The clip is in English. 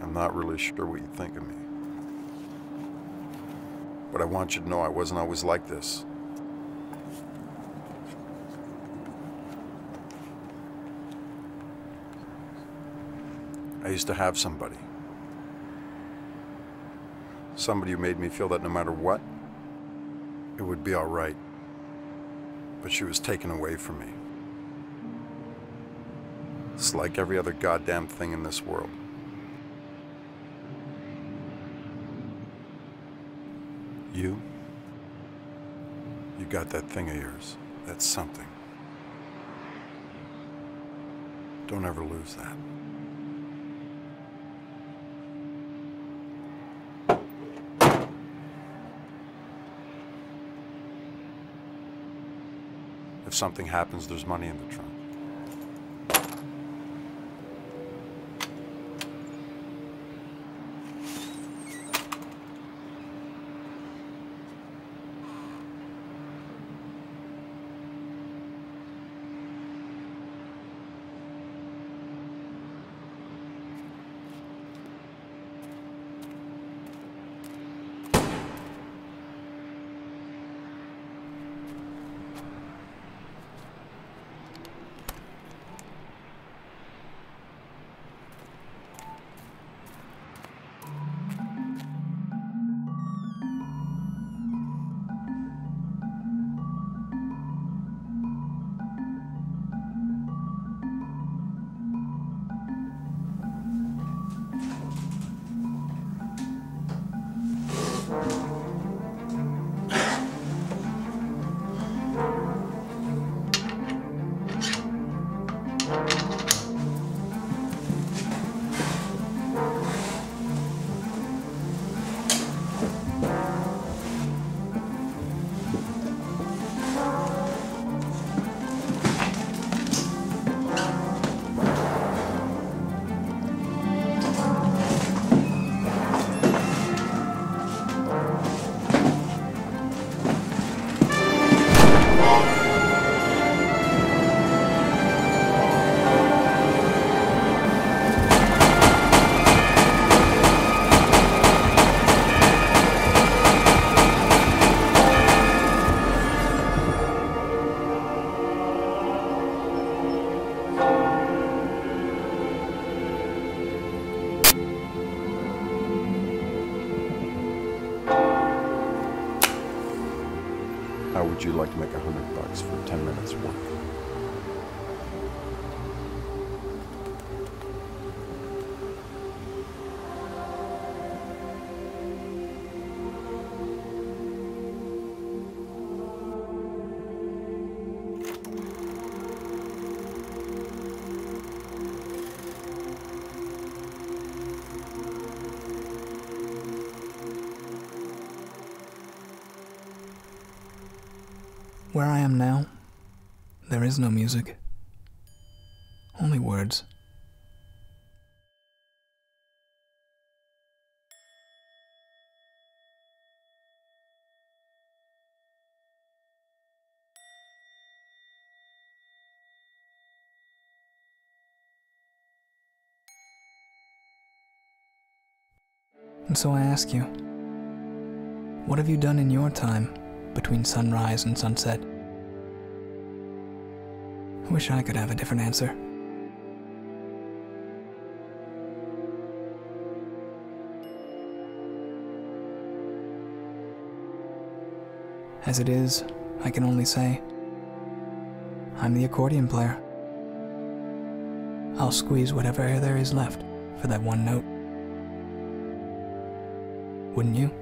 I'm not really sure what you think of me. But I want you to know I wasn't always like this. I used to have somebody. Somebody who made me feel that no matter what, it would be all right. But she was taken away from me. It's like every other goddamn thing in this world. You got that thing of yours. That's something. Don't ever lose that. If something happens, there's money in the trunk. How would you like to make $100 for 10 minutes work? Where I am now, there is no music, only words. And so I ask you, what have you done in your time between sunrise and sunset? I wish I could have a different answer. As it is, I can only say, I'm the accordion player. I'll squeeze whatever air there is left for that one note. Wouldn't you?